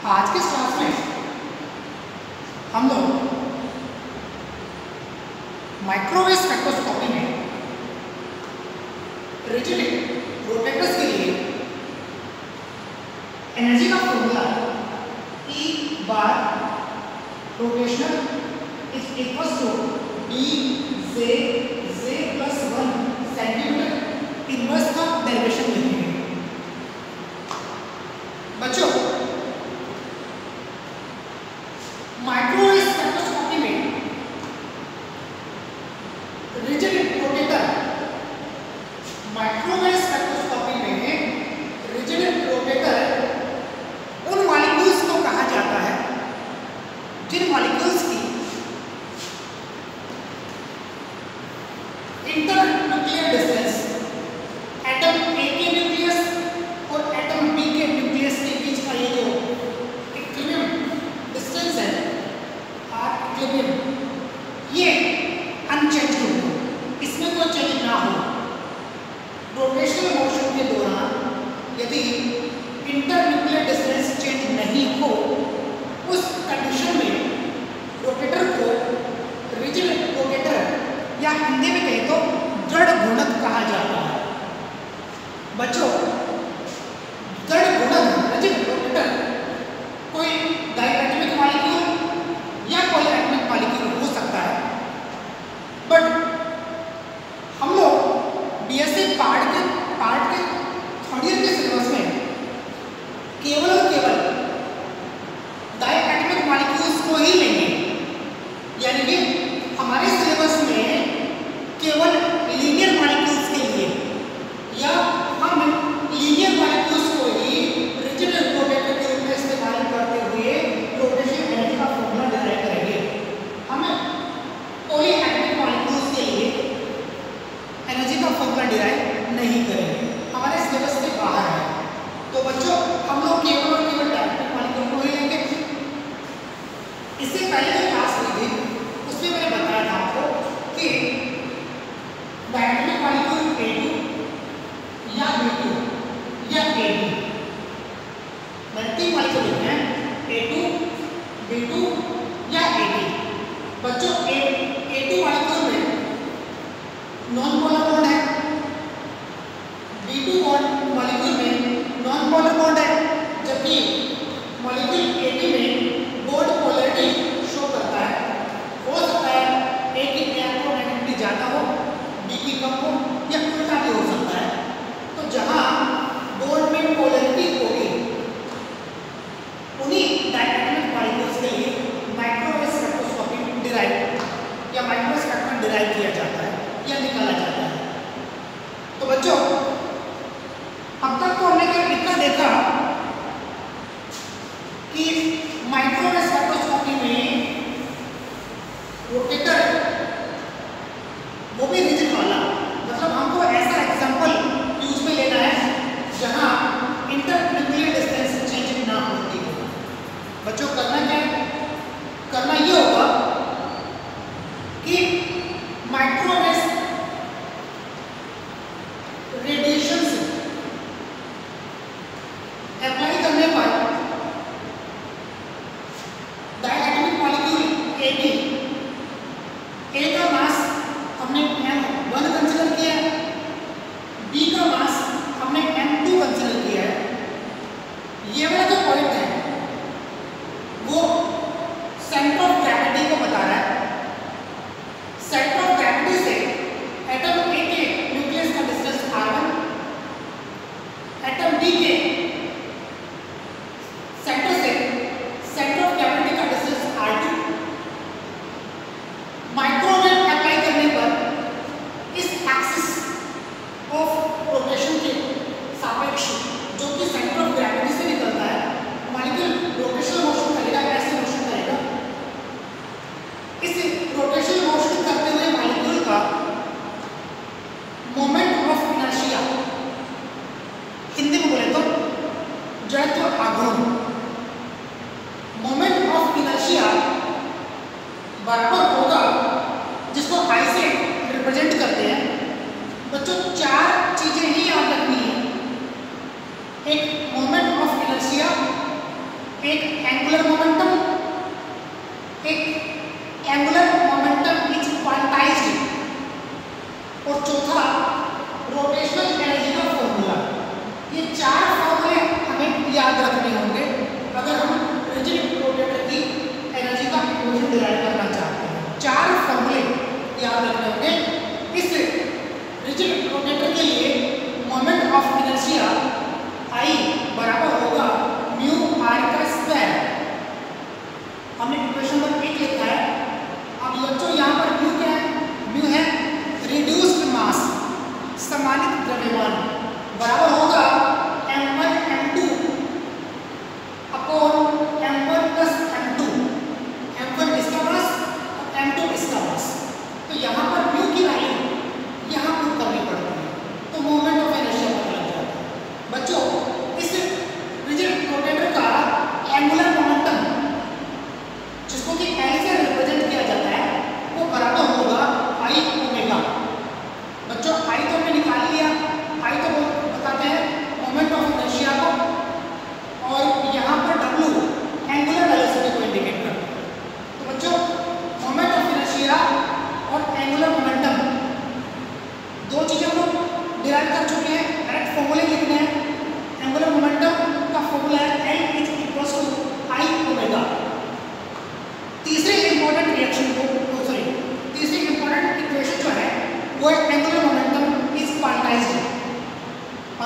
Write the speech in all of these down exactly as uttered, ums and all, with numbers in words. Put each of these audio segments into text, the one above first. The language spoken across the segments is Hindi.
आज के क्लास में हम लोग माइक्रोवेव स्पेक्ट्रोस्कोपी में रिजिड रोटेटर्स के लिए एनर्जी का formula E bar rotational is equal to D J J plus one centimetre inverse का डेरिवेशन लिखेंगे। बच्चों, माइक्रोवेव स्पेक्ट्रोस्कोपी में रिजिड रोटेटर माइक्रोवेव स्पेक्ट्रोस्कोपी में रिजिड रोटेटर उन मॉलिक्यूल्स को कहा जाता है जिन मॉलिक्यूल्स की इंटरन्यूक्लियर डिस्टेंस एटम ए के न्यूक्लियस और एटम बी के न्यूक्लियस के बीच का ये जो इक्विलिब्रियम डिस्टेंस है आर इक्विलिब्रियम, ये अनचेंज हो, इसमें कोई चेंज ना हो। रोटेशनल मोशन के दौरान यदि इंटरन्यूक्लियर डिस्टेंस चेंज नहीं हो, उस कंडीशन में रोटेटर को रिजिड रोटेटर या हिंदी में कहें तो दृढ़ घूर्णक कहा जाता है। बच्चों, दृढ़ घूर्णक रिजिड रोटेटर कोई डायएटॉमिक मॉलिक्यूल या कोई एटॉमिक मॉलिक्यूल हो सकता है, बट हम लोग बीएससी पार्ट के पार्ट के थर्ड ईयर के सिलेबस में केवल और केवल डायएटॉमिक मॉलिक्यूल्स को ही लेंगे, यानी कि हमारे सिलेबस में केवल लीनियर मॉलिक्यूल्स के लिए या हम लीनियर मॉलिक्यूल्स को ही रिजिड रोटेटर के रूप में इस्तेमाल करते हुए रोटेशन एनर्जी का फॉर्मूला डिराइव करेंगे। हम कोई एटॉमिक मॉलिक्यूल्स के लिए एनर्जी का फॉर्मूला डिराइव नहीं करेंगे, हमारे सिलेबस से बाहर है। तो बच्चों, हम लोग केवल और केवल डायएटॉमिक मॉलिक्यूल को ही लेंगे। इससे पहले जो क्लास हुई थी उसमें मैंने बताया था आपको कि डायएटॉमिक मॉलिक्यूल ए टू या बी टू या ए बी, मैंने तीन मॉलिक्यूल लिखे हैं, ए टू, बी टू या ए बी। बच्चों, ए ए टू मॉलिक्यूल में नॉन पोलर बॉन्ड है, बी टू बॉन्ड मॉलिक्यूल में नॉन पोलर बॉन्ड है, जबकि मॉलिक्यूल ए बी में बॉन्ड पोलैरिटी शो करता है। हो सकता है ए की इलेक्ट्रोनेगेटिविटी ज़्यादा हो, बी की कम हो, या उल्टा भी हो सकता है। तो जहाँ बॉन्ड में पोलैरिटी होगी उन्हीं डायएटॉमिक मॉलिक्यूल्स के लिए माइक्रोवेव स्पेक्ट्रोस्कोपी डिराइव या माइक्रोवेव स्पेक्ट्रम डिराइव किया जाता है या निकाला जाता है। तो बच्चों, अब तक तो हमने इतना देखा कि माइक्रोवेव स्पेक्ट्रोस्कोपी में रोटेटर वो भी रिजिड वाला, मतलब हमको ऐसा एग्जांपल यूज में लेना है जहां इंटरन्यूक्लियर डिस्टेंस चेंज ना होती हो। बच्चों, करना क्या है? करना ये होगा कि माइक्रोवेव रेडिएशन से अप्लाई करने पर डायएटॉमिक मॉलिक्यूल ए बी, ए का मास हमने एम वन कंसीडर किया है, बी का मास हमने एम टू कंसीडर किया है। ये वाला जो पॉइंट है वो सेंटर ऑफ ग्रेविटी को बता रहा है। सेंटर ऑफ ग्रेविटी से एटम ए के न्यूक्लियस का distance R one, atom B के सेंटर से सेंटर ऑफ ग्रेविटी का distance R two. Microwave apply करने पर इस एक्सिस ऑफ रोटेशन के सापेक्ष, जो कि सेंटर ऑफ ग्रेविटी से निकलता है, मॉलिक्यूल रोटेशनल मोशन करेगा, ऐसे मोशन करेगा। इस रोटेशनल मोशन करते हुए मॉलिक्यूल का मोमेंट ऑफ इनर्शिया, हिंदी में बोले तो जड़त्व आघूर्ण, मोमेंट ऑफ इनर्शिया बराबर होगा, जिसको आई से रिप्रेजेंट करते हैं। बच्चों, चार चीजें ही याद रखनी है। एक मोमेंट ऑफ इनर्शिया, एक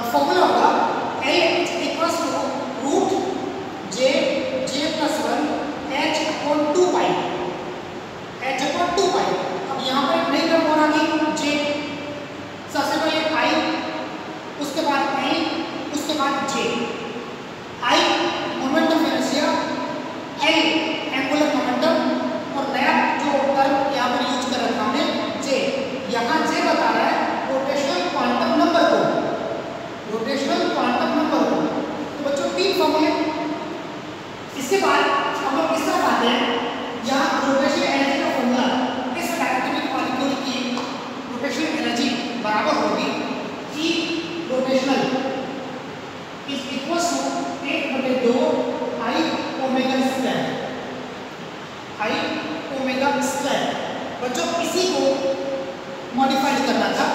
फॉर्मूला होगा L equals to root J J plus one H upon two pi, H upon two pi. अब यहाँ पर नई टर्म और आ गई जे, सबसे पहले आई, उसके बाद एल, उसके बाद J. I moment of inertia, L angular momentum और नया जो टर्म यहाँ पर यूज कर रखा हमने जे। यहाँ जे बता रहा है रोटेशनल क्वांटम नंबर को, रोटेशनल क्वांटम नंबर को। तो बच्चों तीन फॉर्मूले। इसके बाद हम लोग इस तरह आते हैं, यहाँ रोटेशनल एनर्जी का फॉर्मूला इस डायनेमिक मॉलिक्यूल की रोटेशनल एनर्जी बराबर होगी E rotational is equals to एक बटे दो I omega square, I omega square. बच्चों इसी को मॉडिफाइड करना था,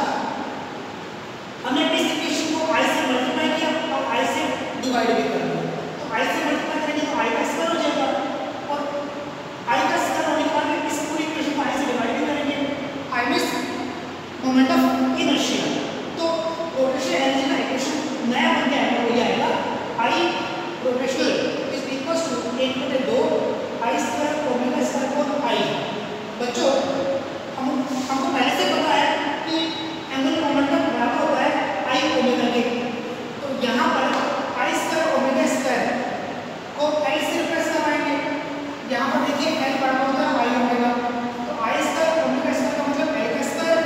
हमने इस इक्वेशन को आई से मल्टीप्लाई किया और आई से डिवाइड भी कर दिया। तो आई से मल्टीप्लाई करेंगे तो आई का स्क्वायर हो जाएगा और आई का स्क्वायर होने के बाद इस पूरी इक्वेशन को आई से डिवाइड भी करेंगे। I means moment of inertia. तो रोटेशनल एनर्जी का इक्वेशन नया बन गया है, वो ये आएगा I rotational is equals to एक बटे दो आई स्क्वायर ओमेगा स्क्वायर पर आई। बच्चों हम हमको पहले से पता है कि एंगुलर मोमेंटम बराबर होता है आई ओमेगा के। तो यहाँ पर आई स्क्वायर ओमेगा स्क्वायर को एल से रिप्लेस करवाएंगे। यहाँ पर देखिए एल बराबर होता है आई ओमेगा, तो आई स्क्वायर ओमेगा स्क्वायर का मतलब एल का स्क्वायर।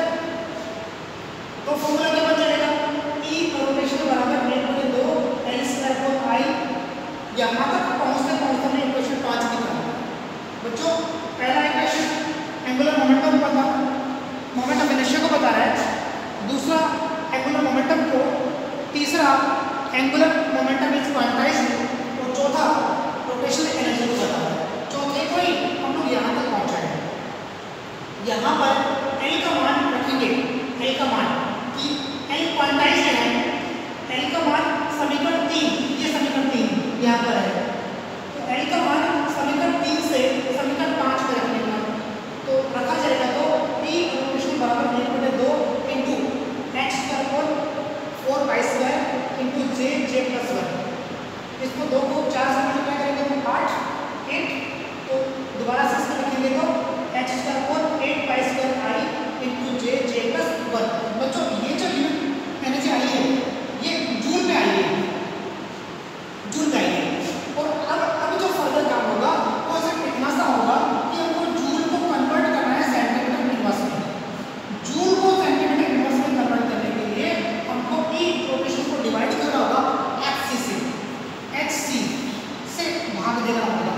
तो फॉर्मूला क्या बन जाएगा ई रोटेशन बराबर एक बटे दो एल स्क्वायर पर आई। यहाँ तक पहुँचते पहुँचते हमने इक्वेशन पाँच निकाला। बच्चों पहला इक्वेशन एंगुलर मोमेंटम पता, मोमेंट ऑफ इनर्शिया को बता रहा है। दूसरा एंगुलर मोमेंटम को, तीसरा एंगुलर मोमेंटम इज क्वांटाइज्ड और चौथा रोटेशनल एनर्जी को बता रहा है। चौथे को ही हम लोग यहाँ तक पहुँचाएंगे। यहाँ पर एल का मान रखेंगे, एल का मान कि एल क्वांटाइज्ड है, एल का मान समीकरण तीन, ये समीकरण तीन यहाँ पर है। तो एल का मान समीकरण तीन से समीकरण पाँच में रखने का तो रखा जाएगा। तो ई रोटेशन बराबर एक बटे दो इंटू एच स्क्वायर पर four Y square into J J plus one. इसको दो को चार से मल्टीप्लाई करेंगे तो आठ एट, तो दोबारा से इसको लिखेंगे तो एच स्क्वायर पर eight Y square I into J J plus one. बच्चों ये जो यूनिट एनर्जी आई है ये जूल में आई है, जूल में आई है। और अब अब जो फर्दर काम होगा वो सिर्फ इतना सा होगा कि हमको जूल को कन्वर्ट करना है सेंटीमीटर इनवर्स में। जूल को सेंटीमीटर इनवर्स में कन्वर्ट करने के लिए हमको ई रोटेशन को डिवाइड करना होगा एच सी से, एच सी से भाग देना होगा,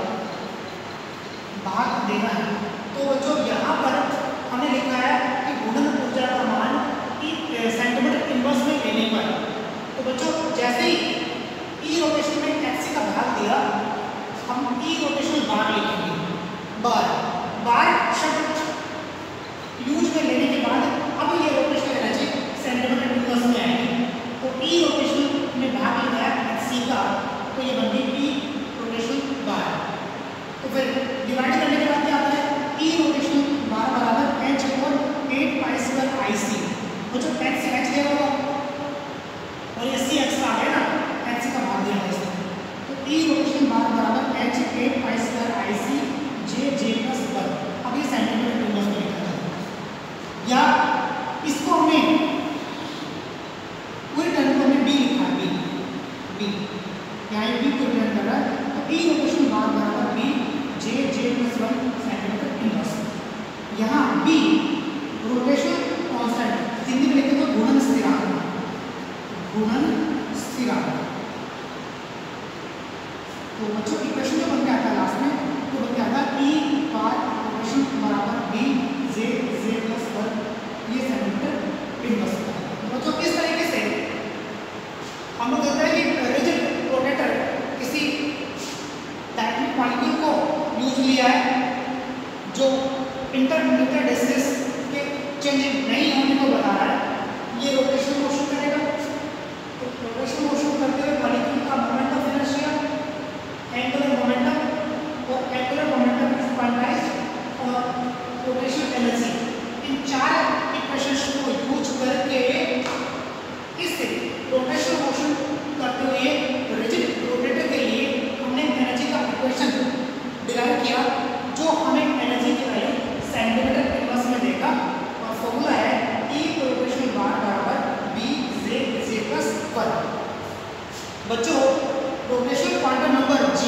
भाग देना है। तो जो यहाँ पर हमने लिखा है कि गुणन ऊर्जा का मान ई सेंटीमीटर इनवर्स में लेने पर, तो बच्चों जैसे ही ई रोटेशन में एच सी का भाग दिया हम ई रोटेशनल बार लिखेंगे। बार बार शब्द यूज में लेने के बाद अब ये रोटेशनल एनर्जी सेंटीमीटर इनवर्स में आएगी। तो ई रोटेशनल में भाग लिया है एच सी का, तो ये बन गई ई रोटेशनल बार। तो फिर डिवाइड करने के बाद क्या आता है ई रोटेशनल बार बराबर एच और एट पाई स्क्वायर आई सी। तो जो एच से एच गया होगा और ये सी एक्स का आ गया ना, एच सी का भाग दिया है इसने। तो ई रोटेशन बार बराबर H eight pi square I C J J plus one. अब ये सेंटीमीटर इनवर्स में लिखा जाए, या इसको हमने पूरी टर्म को हमने बी लिखा है, बी बी यहाँ बी को रिप्रेजेंट कर रहा है। तो ई रोटेशन बार बराबर B J J plus one centimetre inverse. यहाँ बी रोटेशन कांस्टेंट, हिंदी में लिखे तो घूर्णन स्थिरांक, घूर्णन स्थिरांक। तो बच्चों इक्वेशन जो बन के आता है लास्ट में तो बन के आता है ई बार रोटेशन बराबर B J J plus one, ये सेंटीमीटर इनवर्स। बच्चों किस तरीके से हम लोग कहते हैं कि रिजिड रोटेटर किसी डायनेमिक मॉलिक्यूल को यूज लिया है जो इंटरमीडिएट डिस्टेंस के चेंजिंग नहीं होने को बता रहा है। ये रोटेशन मोशन करेगा, तो रोटेशन मोशन करते हुए मॉलिक्यूल का moment of inertia, angular momentum और एंगुलर मोमेंटम इज क्वांटाइज्ड और रोटेशनल एनर्जी, इन चार इक्वेशंस को यूज करके इस रोटेशनल बच्चों rotational quantum number J,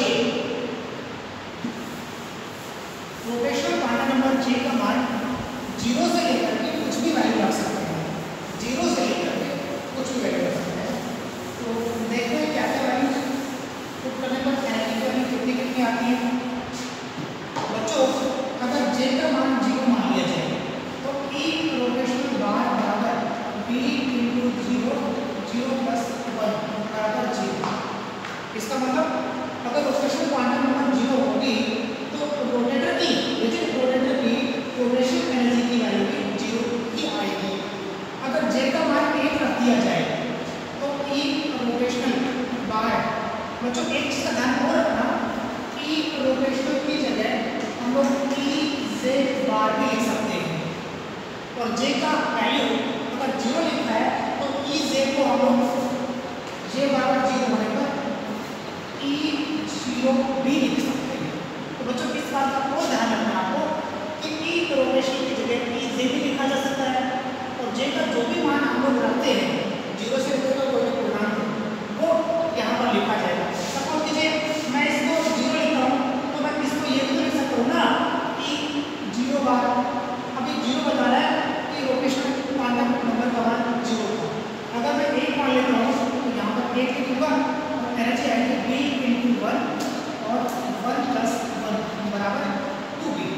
rotational quantum number J का मान जीरो से लेकर के कुछ भी वैल्यू रख सकते हैं, जीरो से लेकर के कुछ भी वैल्यू रख सकते हैं। तो देखते हैं क्या क्या वैल्यू पुट करने पर एनर्जी की वैल्यू कितनी कितनी आती है। बच्चों अगर जे का मान जीरो मान लिया जाए तो ई रोटेशनल बार बराबर B into zero, zero plus one बराबर जीरो। इसका मतलब अगर रोटेशनल क्वांटम नंबर जीरो होगी तो रोटेटर की रिजिड रोटेटर की रोटेशनल एनर्जी की वैल्यू भी जीरो ही आएगी। अगर जे का मान एक रख दिया जाए तो ई रोटेशनल बार, बच्चों एक चीज का ध्यान और रखना, ई रोटेशनल की जगह हम लोग ई जेड बार भी लिख सकते हैं, और जे का वैल्यू अगर जीरो लिखा है तो ई जेड को हम लोग जे बराबर जीरो होने पर ई जीरो भी लिख सकते हैं। तो बच्चों इस बात का बहुत ध्यान रखना आपको कि ई रोटेशन की जगह ई जे भी लिखा जा सकता है, और जे का जो भी मान हम लोग रखते हैं जीरो से लेकर कोई भी पूर्णांक वो यहाँ पर लिखा जाएगा। सपोज कीजिए मैं इसको जीरो लिखता हूँ तो मैं इसको ये भी तो लिख सकता हूँ ना ई जीरो बार। अभी जीरो बता रहा है कि रोटेशन क्वांटम नंबर का मान जीरो था। अगर मैं एक मान लेता हूँ तो यहाँ पर एक लिखूंगा, एनर्जी आएगी बी इंटू वन और वन प्लस वन बराबर two B,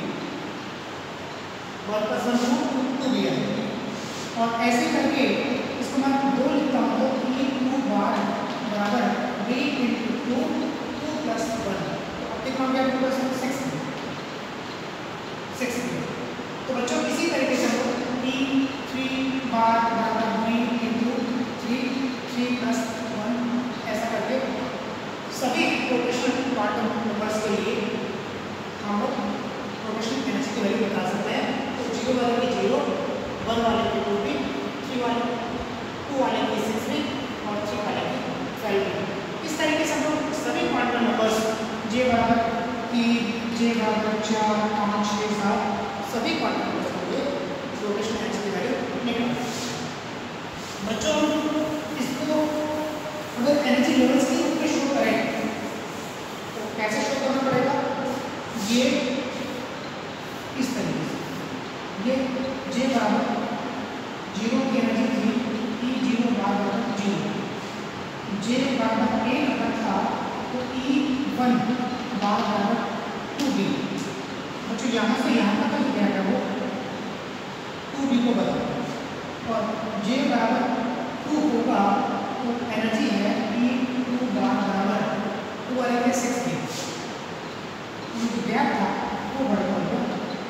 one plus one two two B आएगी। और ऐसे करके इसको मैं दो लिखता हूँ तो ई टू बार बराबर B into two, two plus one, कितना हो गया two plus one six, six. तो बच्चों इसी तरीके से हम लोग ई थ्री बार बराबर B into three, three plus one, ऐसा करके सभी रोटेशनल क्वांटम नंबर्स के लिए हम लोग रोटेशनल एनर्जी की वैल्यू बता सकते हैं। तो जीरो वाले की जीरो, वन वाले की टू भी, थ्री वाले टू वाले की सिक्स भी, और थ्री वाले की फाइव भी। इस तरीके से हम लोग सभी क्वांटम नंबर्स जे बराबर तीन, जे बराबर चार, पाँच, छः, सात, सभी क्वांटम नंबर्स के लिए रोटेशनल एनर्जी की वैल्यू निकाल। बच्चों इसको अगर एनर्जी लेवल्स के रूप में शो करें तो कैसे शो करना पड़ेगा, ये इस तरीके से, ये जे बराबर जीरो की एनर्जी थी, ई जीरो बार बराबर जीरो, जे बराबर एक अगर था तो ई वन बार बराबर टू बी। बच्चों यहाँ से यहाँ तक जो गया है वो टू बी को बदल, और जे बराबर टू होगा तो एनर्जी है ई टू बार बराबर टू वाले में सिक्स बी, जो गैप था वो बढ़ गया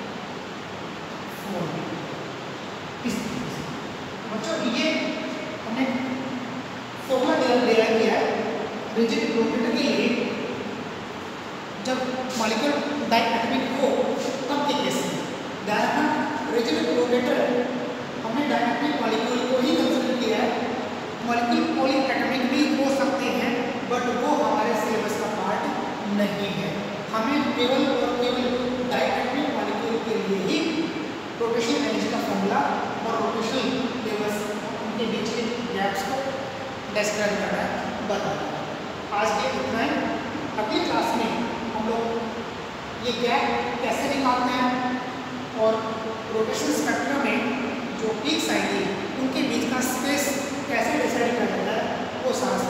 फोर बी। इस तरीके से बच्चों ये हमने फॉर्मूला डिराइव किया है रिजिड रोटेटर के लिए, जब मॉलिक्यूल डायटोमिक हो तब के केस में। ध्यान रखना रिजिड रोटेटर हमने डायटोमिक मॉलिक्यूल को ही कंसिडर किया है, मॉलिक्यूल पॉलीएटॉमिक भी हो सकते हैं बट वो हमारे सिलेबस का पार्ट नहीं है। हमें केवल और केवल डायटोमिक मॉलिक्यूल के लिए ही रोटेशनल एनर्जी का फॉर्मूला और रोटेशनल लेवल्स उनके बीच के गैप्स को डिस्क्राइब करना है, बताना। आज के इतना ही। अगली क्लास में हम लोग ये गैप कैसे निकालते हैं और रोटेशनल स्पेक्ट्रम में जो पीक्स आएंगी उनके बीच का स्पेस कैसे डिसाइड कर देता है वो सारा